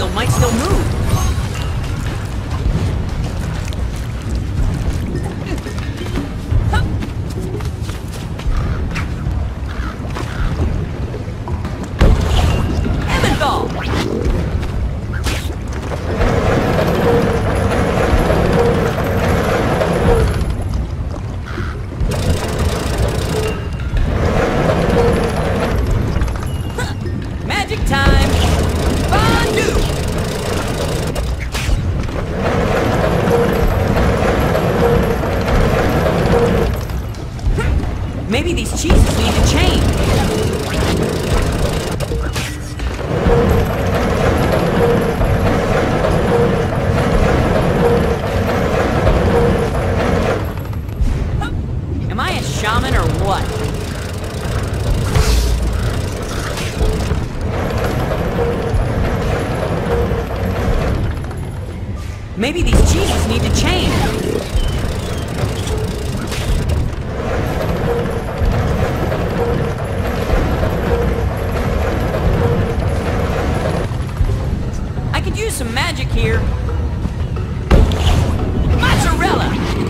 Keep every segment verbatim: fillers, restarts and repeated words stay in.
wheel might still move. Maybe these cheeses need to change. Am I a shaman or what? Maybe these cheeses need to change. Some magic here. Mozzarella!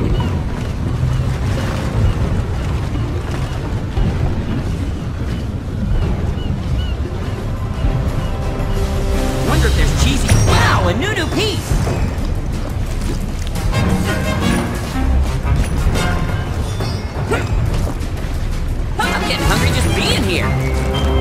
Wonder if there's cheesy. Wow, a new new piece! I'm getting hungry just being here.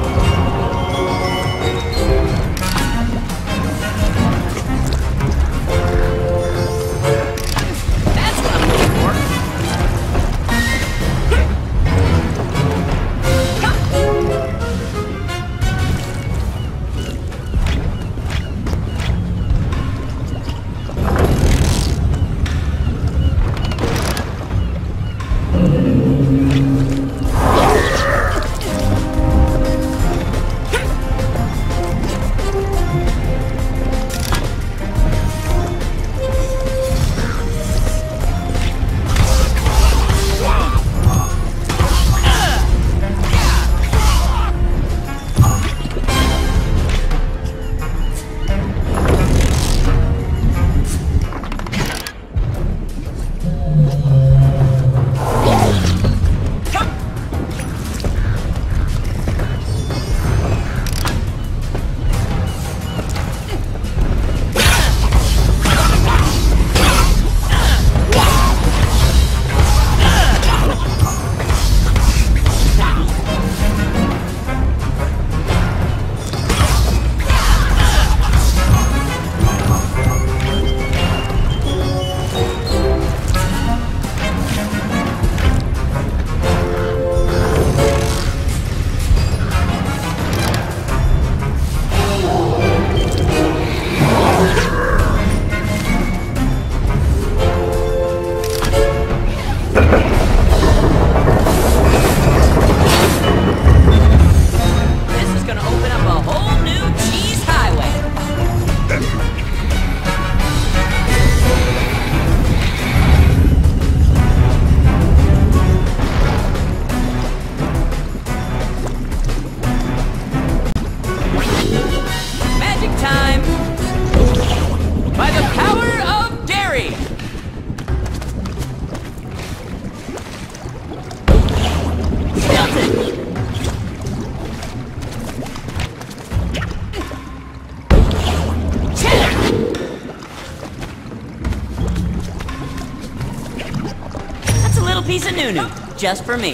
Piece of nunu, just for me.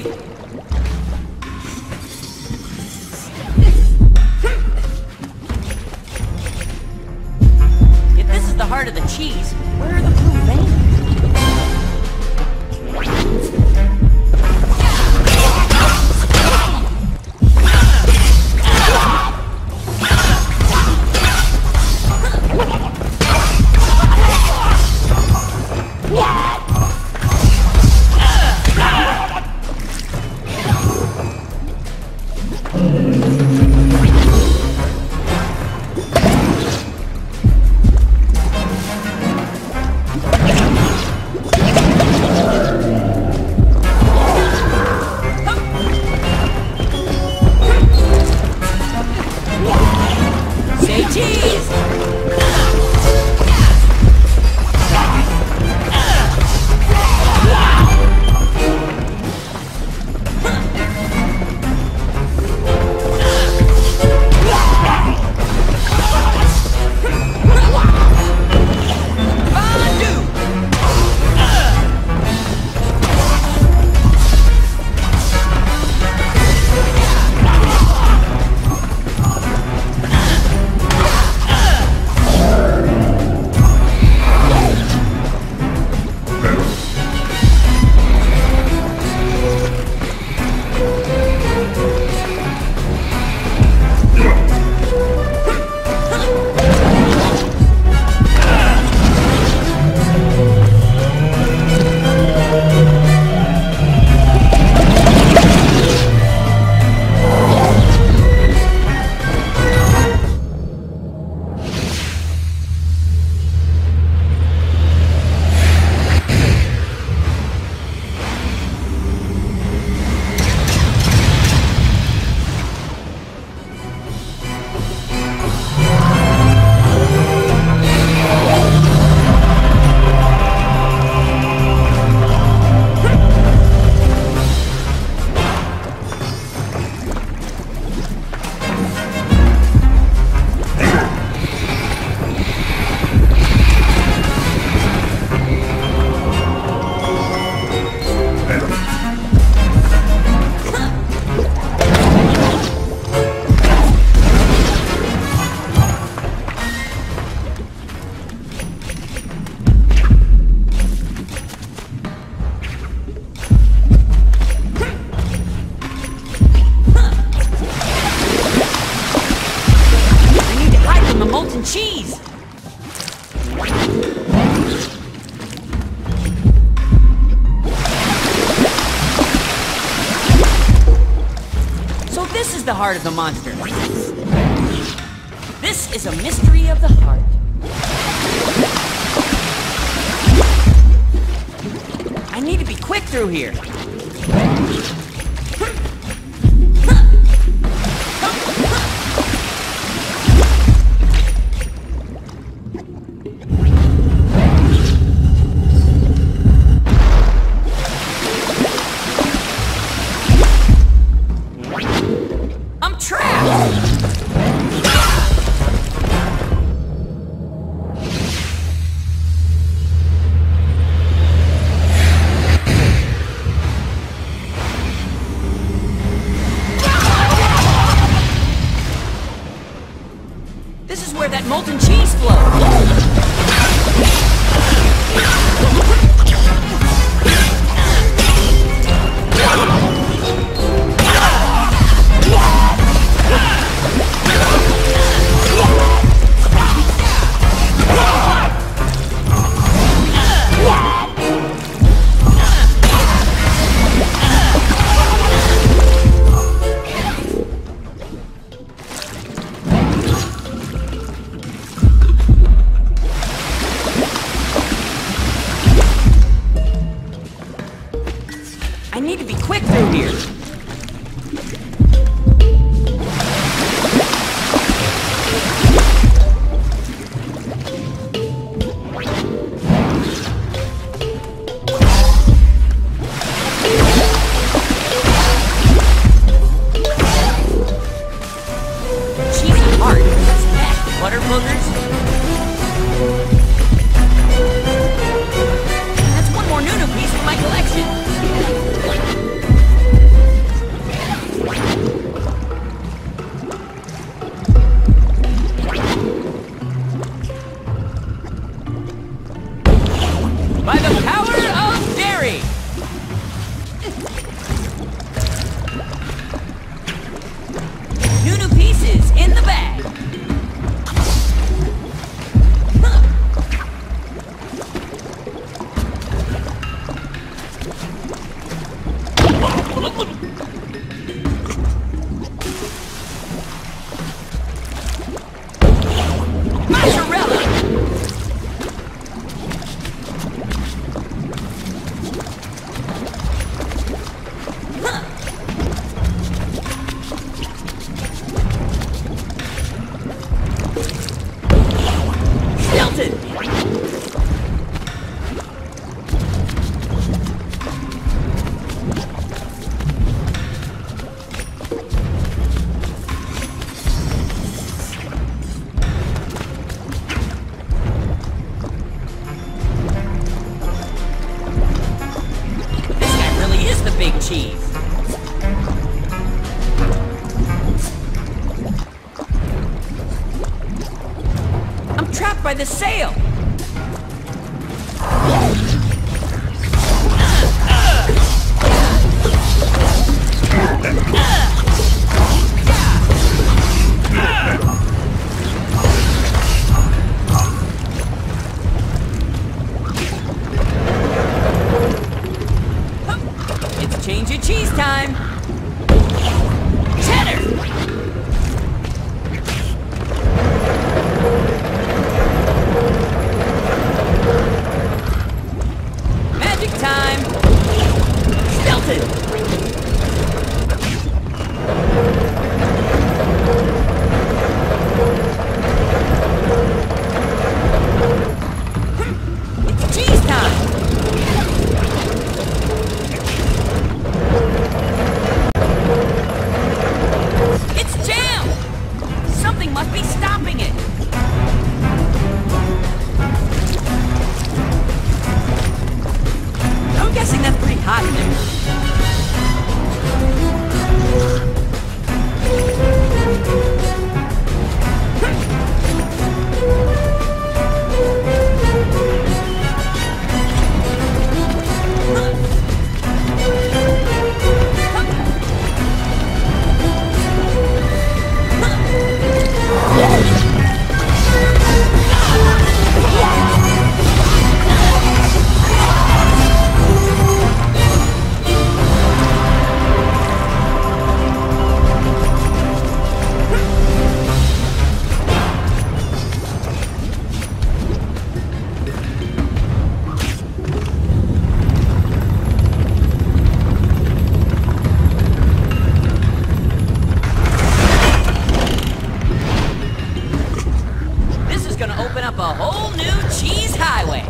If this is the heart of the cheese, where are the blue veins? molten cheese! So this is the heart of the monster. This is a mystery of the heart. I need to be quick through here. I'm trapped! This is where that molten cheese flows. I need to be quick through here. Cheesy heart. What's that? Butter boogers? That's one more Nunu piece for my collection. By the power of dairy! Nunu pieces in the bag! Huh. Mozzarella! Stilton! This guy really is the big cheese. I'm trapped by the sail! It's change of cheese time! Cheddar! Magic time! Stilton! It's cheese time! It's jam! Something must be stopping it! I'm guessing that's pretty hot in there. up a whole new cheese highway.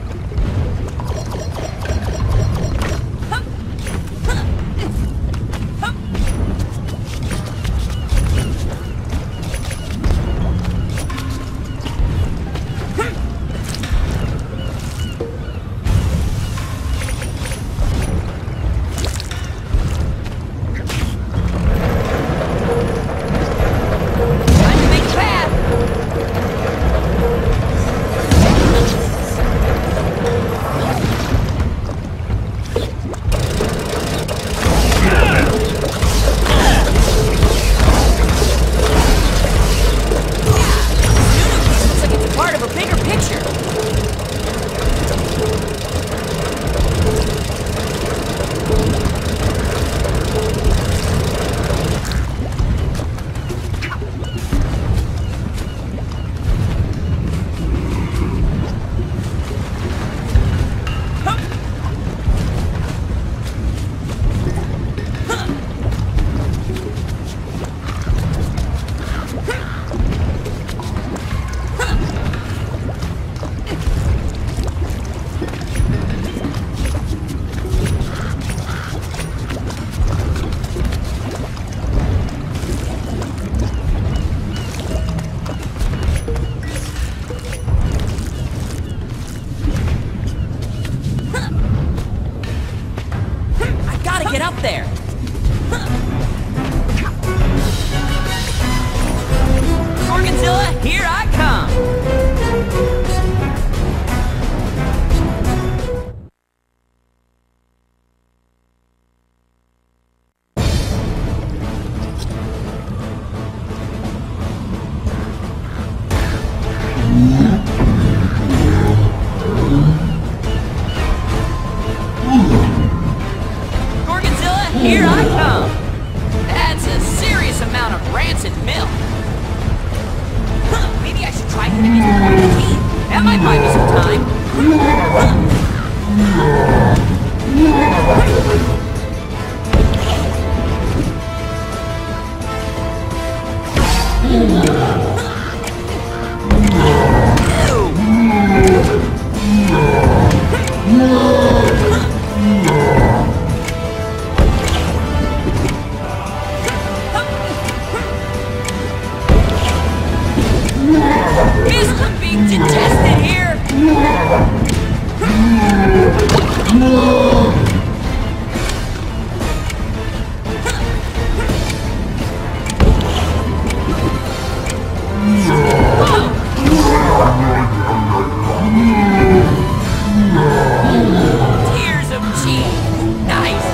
Here I come! That's a serious amount of rancid milk. Huh, maybe I should try hitting these before the teeth. That might buy me some time. Isn't being detested here? Tears of cheese. Nice.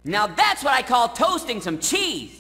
Now that's what I call toasting some cheese.